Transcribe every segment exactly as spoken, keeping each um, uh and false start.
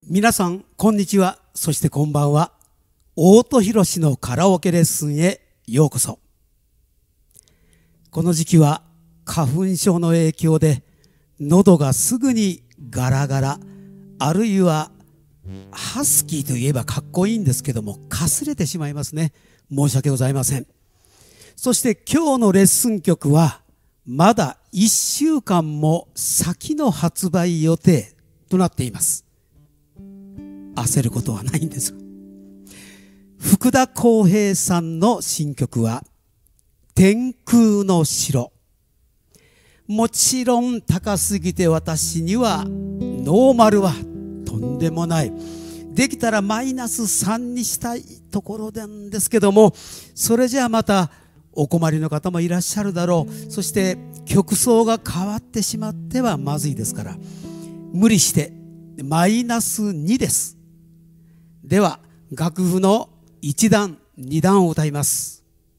皆さんこんにちは、そしてこんばんは。大戸博のカラオケレッスンへようこそ。この時期は花粉症の影響で喉がすぐにガラガラ、あるいはハスキーといえばかっこいいんですけども、かすれてしまいますね。申し訳ございません。そして今日のレッスン曲はまだいっしゅうかんも先の発売予定となっています。焦ることはないんです。福田康平さんの新曲は天空の城。もちろん高すぎて私にはノーマルはとんでもない。できたらマイナスさんにしたいところなんですけども、それじゃあまたお困りの方もいらっしゃるだろう。そして曲奏が変わってしまってはまずいですから、無理してマイナスにです。では楽譜のいちだんにだんを歌います。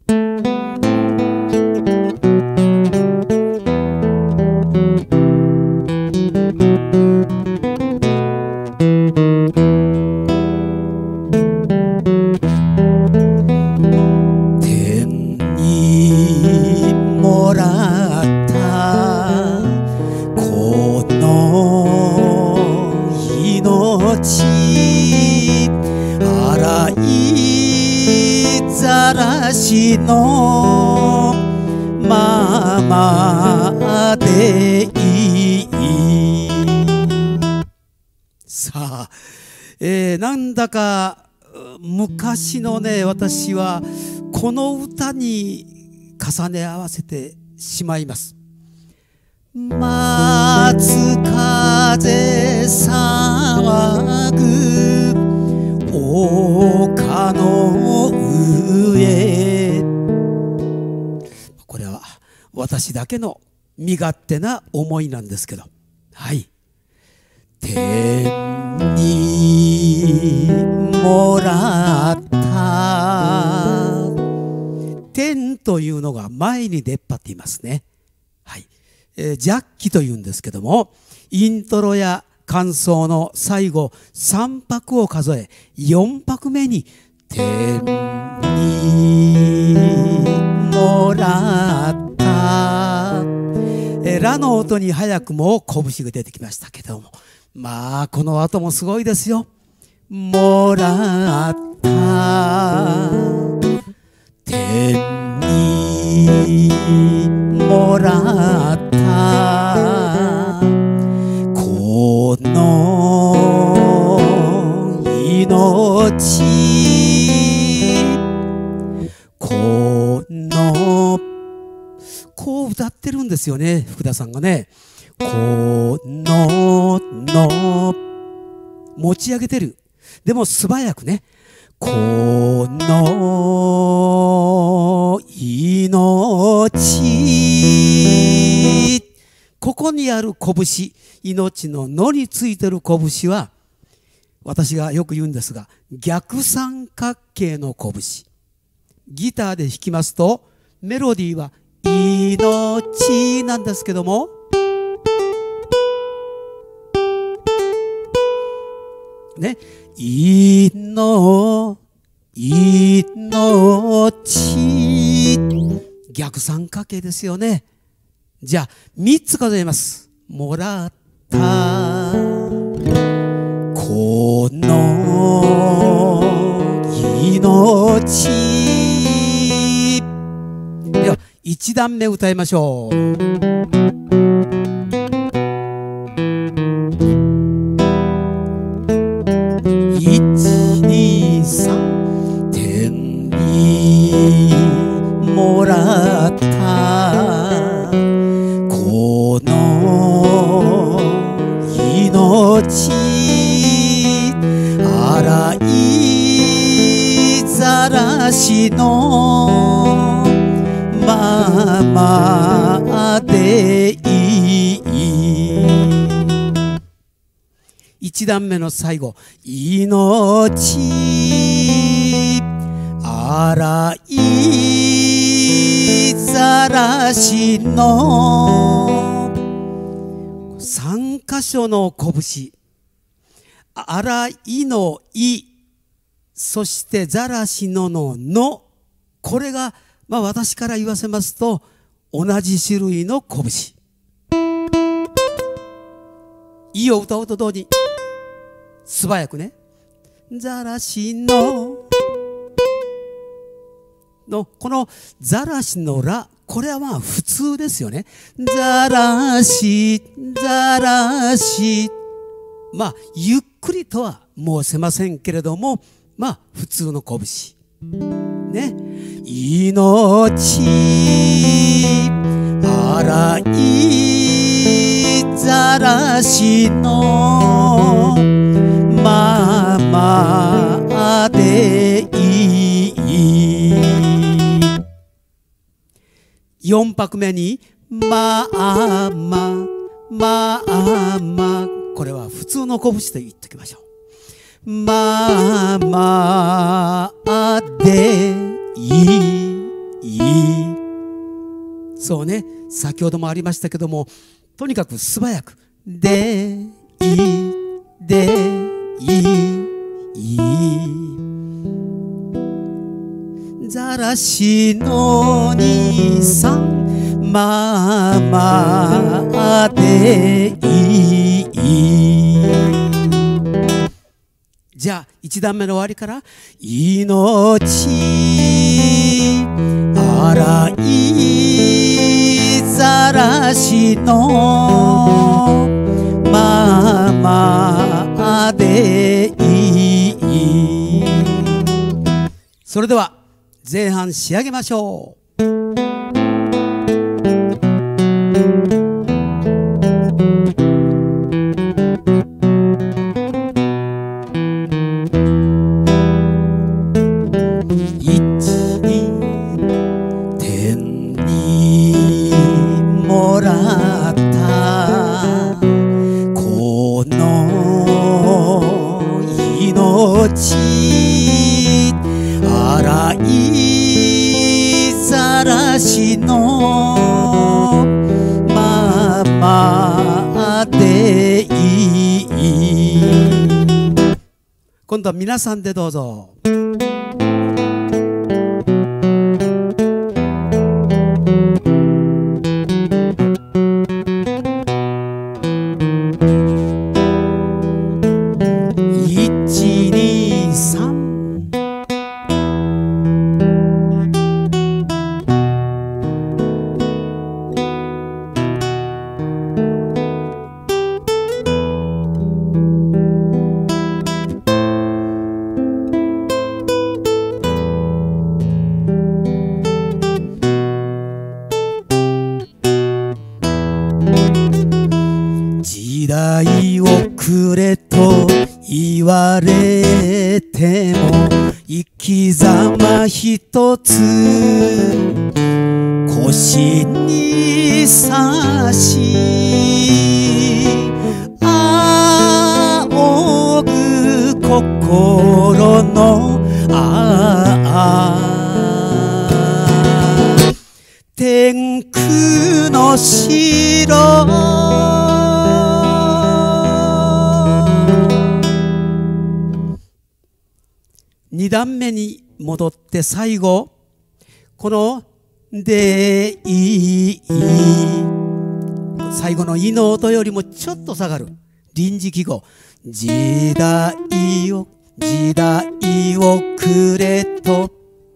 天にもらったこの命、洗いざらしのままでいい。さあ、えー、なんだか昔のね、私はこの歌に重ね合わせてしまいます。松風騒ぐ丘の上。これは私だけの身勝手な思いなんですけど、はい。天にもらった天というのが前に出っ張っていますね。はい。えー、ジャッキというんですけども、イントロや間奏の最後さんぱくを数え、よんぱくめに天にもらった、えー、ラの音に早くも拳が出てきましたけども、まあこの後もすごいですよ。もらった天にもらったこの命、このこう歌ってるんですよね、福田さんがね。このの持ち上げてる。でも素早くね。この命、ここにある拳、命ののについてる拳は、私がよく言うんですが、逆三角形の拳。ギターで弾きますとメロディーは命なんですけども、ね、いの命、逆三角形ですよね。じゃあみっつ数えます。もらったこの命。ではいちだんめ歌いましょう。いちにさん天にもらったこの命、洗いざらしのままでいい。いちだんめの最後、命洗いざらしのさん箇所の拳、 洗いのい、そしてざらしののの、これが、まあ私から言わせますと、同じ種類の拳。いを歌うと同時に、素早くね。ざらしの、の、このざらしのら、これはまあ普通ですよね。ざらし、ざらし。まあ、ゆっくりとは申せませんけれども、まあ、普通の拳。ね。命、洗い、ざらしの、ままでいい。四拍目に、まあま、まあま、これは普通の拳と言っておきましょう。ままでいい。そうね、先ほどもありましたけども、とにかく素早く、でい、でい、いい。ざらしのにさん、ままでいい。じゃあ一段目の終わりから、命、洗い、ざらしの、ままでいい。それでは前半仕上げましょう。今度は皆さんでどうぞ。いちにさん。時代遅れと言われても生き様一つ腰に差し仰ぐ心のああ天空の城二段目に戻って最後このでいい最後のいの音よりもちょっと下がる臨時記号時代を時代をくれと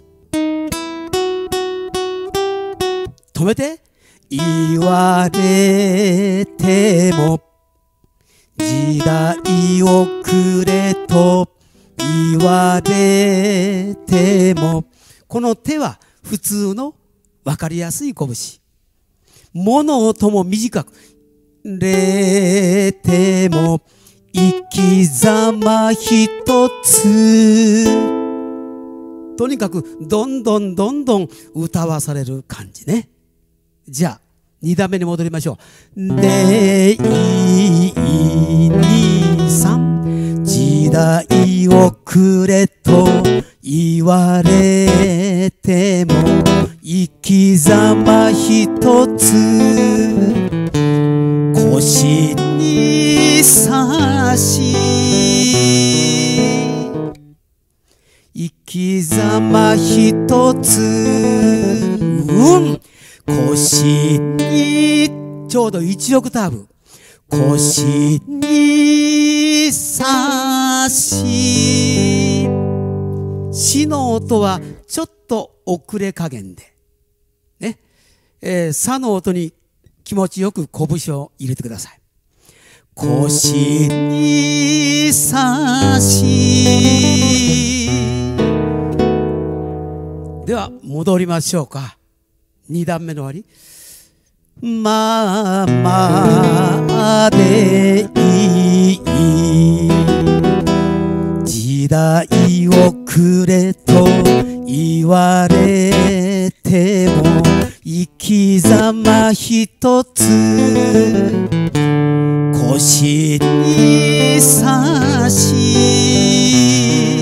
止めて言われても時代をくれと言われてもこの手は普通の分かりやすい拳物音も短くれても生き様一つとにかくどんどんどんどん歌わされる感じねじゃあ二段目に戻りましょうでいにさん時代をくれと言われても生き様一つ腰に差しきざまひとつ、うん腰にちょうどいちオクターブ、腰にさし、しの音はちょっと遅れ加減でね、えー、さの音に気持ちよく拳を入れてください。腰にさし。では戻りましょうか。に段目の終わり。まあまあでいい、時代をくれと言われても生き様一つ、腰にさし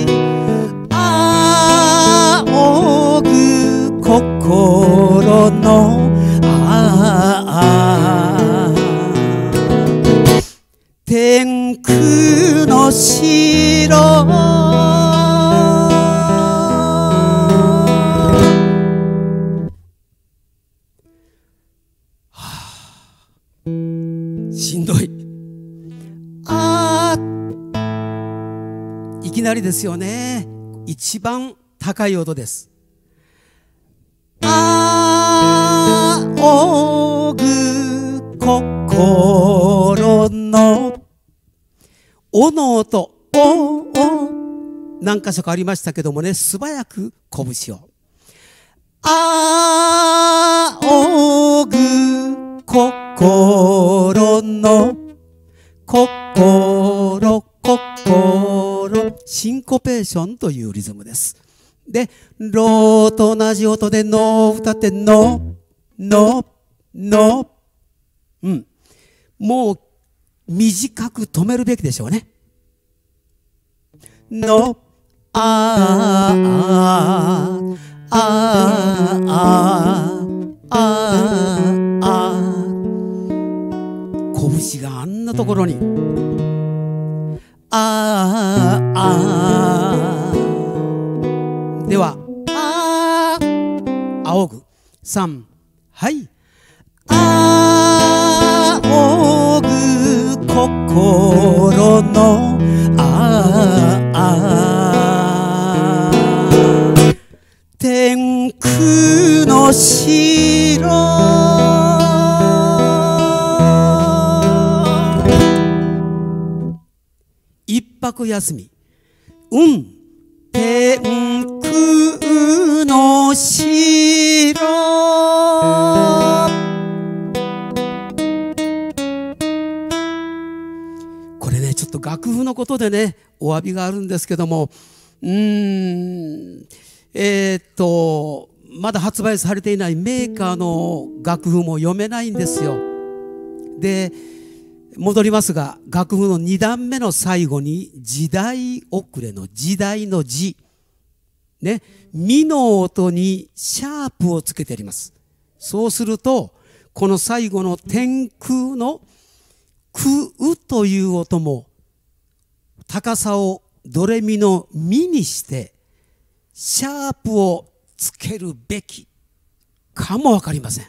仰ぐ心のああ天空の城、しんどい。あー、いきなりですよね。一番高い音です。あおぐ心のおの音、おお何箇所かありましたけどもね、素早く拳を。あおぐ心の心心シンコペーションというリズムです。でローと同じ音でノー歌ってノノノ、うん、もう短く止めるべきでしょうね。ノあーあーあーあーあー、拳があんなところにあーあー、ではあー仰ぐさん、はい仰ぐ心のあーあー天空の城、一泊休み、うん天空の城、これねちょっと楽譜のことでねお詫びがあるんですけども、うーんえー、っとまだ発売されていないメーカーの楽譜も読めないんですよ。で戻りますが、楽譜のに段目の最後に時代遅れの時代の字ね、ミの音にシャープをつけてあります。そうするとこの最後の天空のくうという音も高さをドレミのミにしてシャープをつけるべきかもわかりません。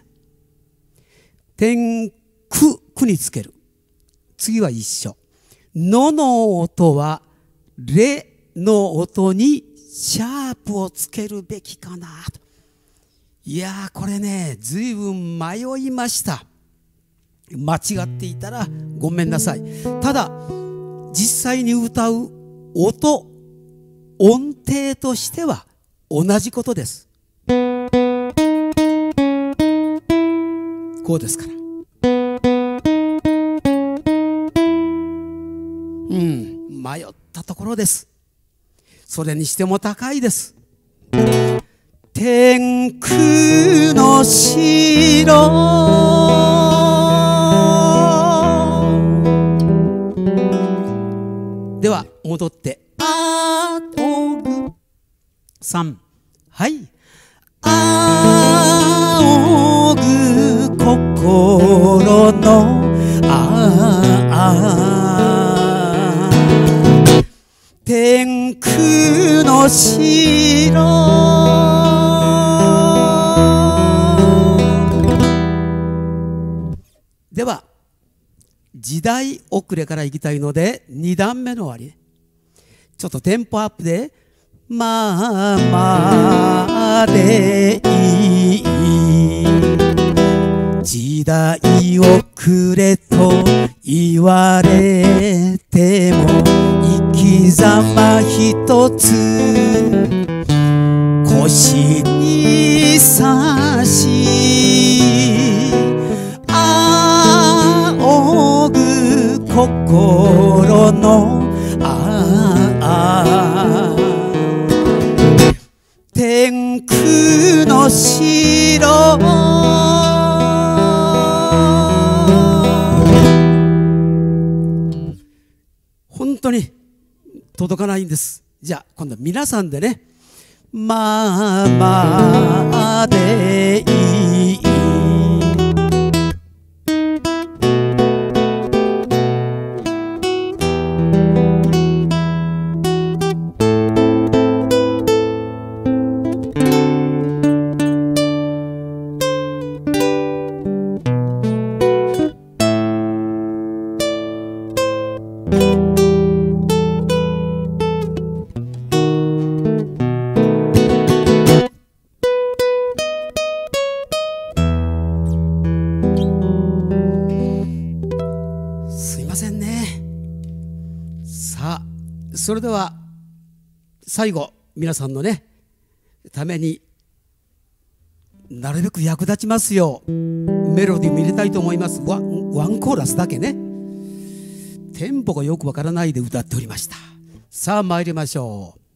天空くにつける。次は一緒。のの音はレの音にシャープをつけるべきかなと。いやーこれねずいぶん迷いました。間違っていたらごめんなさい。ただ実際に歌う音音程としては同じことです。こうですから、うん迷ったところです。それにしても高いです。天空の城、では戻ってあおぐさん、はい仰ぐ心のああ天空の城、 時代遅れからいきたいのでに段目の終わり、ちょっとテンポアップでまあまあでいい、時代遅れと言われても生き様一つ腰に差し仰ぐ心のああ天空の城本当に届かないんです。じゃあ今度は皆さんでね、まあまあでいい、それでは最後皆さんのねためになるべく役立ちますようメロディーも入れたいと思います。ワン、ワンコーラスだけね、テンポがよくわからないで歌っておりました。さあ参りましょう。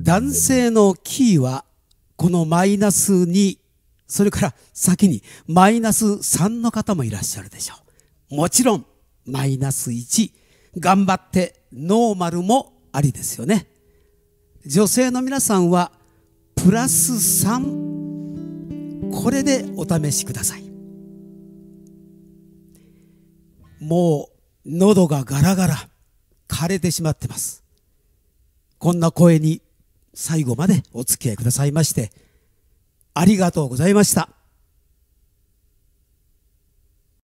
男性のキーはこのマイナスに、それから先にマイナスさんの方もいらっしゃるでしょう。もちろんマイナスいち、頑張ってノーマルもありですよね。女性の皆さんはプラスさん、これでお試しください。もう喉がガラガラ枯れてしまってます。こんな声に最後までお付き合いくださいましてありがとうございました。